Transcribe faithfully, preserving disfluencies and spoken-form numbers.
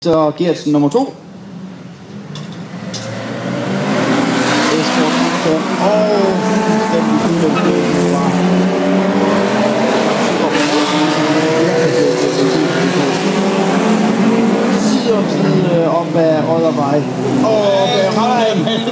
Så Gertsen nummer to. Og fuldstændig fuldstændig side om side op ad Oddervej. Og